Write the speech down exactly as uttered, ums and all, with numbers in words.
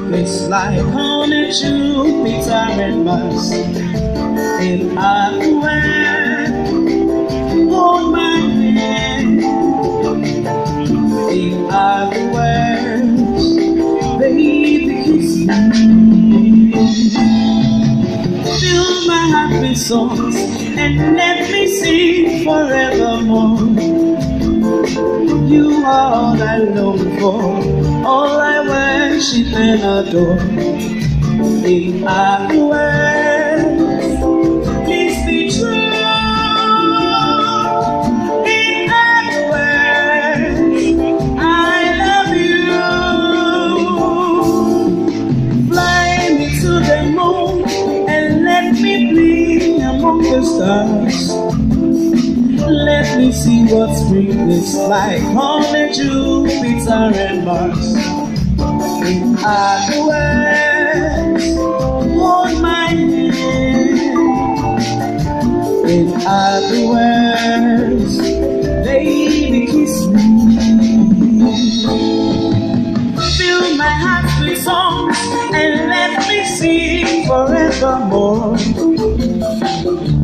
It's like honey, Jupiter and Mars. In other words, hold my hand. In other words, baby, kiss me. Fill my heart with songs and let me sing forevermore. You are all I long for, all I worship and adore. In other words, please be true. In other words, I love you. Fly me to the moon and let me bling among the stars. Let me see what spring is like on Jupiter and Mars. In other words, hold my hand. In other words, baby, kiss me. Fill my heart with songs and let me sing forevermore.